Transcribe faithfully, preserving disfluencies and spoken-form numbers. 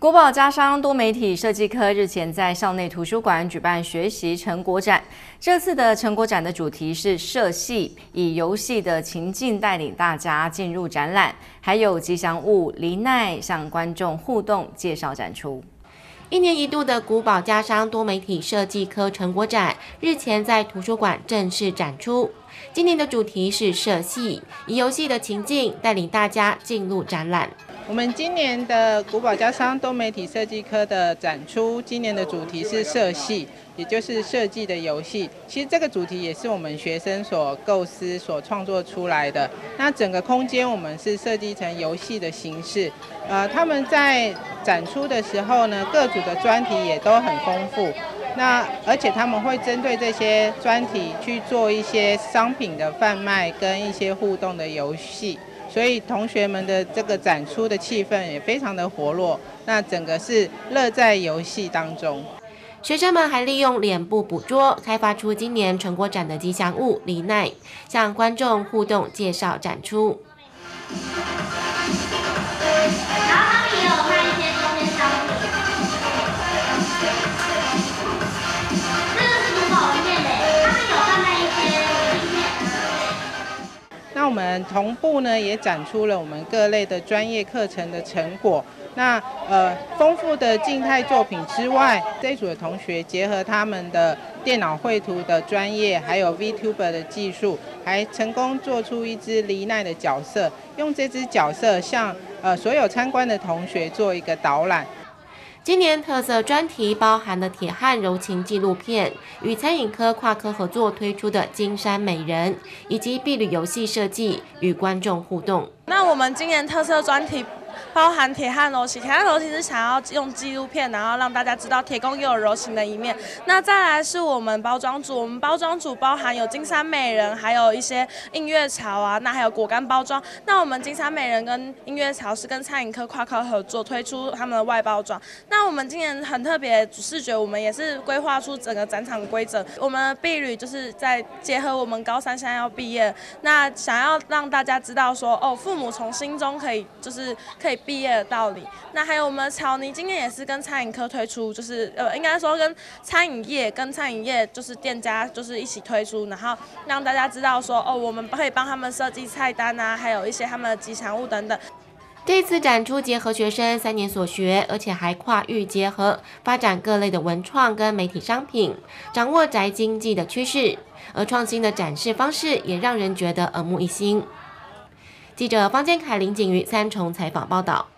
国宝家商多媒体设计科日前在校内图书馆举办学习成果展。这次的成果展的主题是设戏，以游戏的情境带领大家进入展览，还有吉祥物梨奈向观众互动介绍展出。 一年一度的国宝家商多媒体设计科成果展日前在图书馆正式展出。今年的主题是设戏，以游戏的情境带领大家进入展览。 我们今年的国宝家商多媒体设计科的展出，今年的主题是设戏，也就是设计的游戏。其实这个主题也是我们学生所构思、所创作出来的。那整个空间我们是设计成游戏的形式。呃，他们在展出的时候呢，各组的专题也都很丰富。那而且他们会针对这些专题去做一些商品的贩卖跟一些互动的游戏。 所以同学们的这个展出的气氛也非常的活络，那整个是乐在游戏当中。 学生们还利用脸部捕捉，开发出今年成果展的吉祥物梨奈，向观众互动介绍展出。 然后他们也有卖一些周边商品。这个是古堡里面的，他们有贩卖一些影片。 那我们同步呢，也展出了我们各类的专业课程的成果。那呃，丰富的静态作品之外，这一组的同学结合他们的电脑绘图的专业，还有 VTuber 的技术，还成功做出一只梨奈的角色，用这只角色向呃所有参观的同学做一个导览。 今年特色专题包含了铁汉柔情纪录片，与餐饮科跨科合作推出的金山美人，以及婢女游戏设计与观众互动。 那我们今年特色专题。 包含铁汉柔情，铁汉柔情是想要用纪录片，然后让大家知道铁工也有柔情的一面。那再来是我们包装组，我们包装组包含有金山美人，还有一些映月潮啊，那还有果干包装。那我们金山美人跟映月潮是跟餐饮科跨科合作推出他们的外包装。那我们今年很特别，主视觉我们也是规划出整个展场规则。我们的婢女就是在结合我们高三现在要毕业，那想要让大家知道说，哦，父母从心中可以就是可以。 毕业的道理，那还有我们草泥今年也是跟餐饮科推出，就是呃，应该说跟餐饮业跟餐饮业就是店家就是一起推出，然后让大家知道说哦，我们可以帮他们设计菜单啊，还有一些他们的吉祥物等等。 这次展出结合学生三年所学，而且还跨域结合，发展各类的文创跟媒体商品，掌握宅经济的趋势，而创新的展示方式也让人觉得耳目一新。记者方建凯、林景瑜三重采访报道。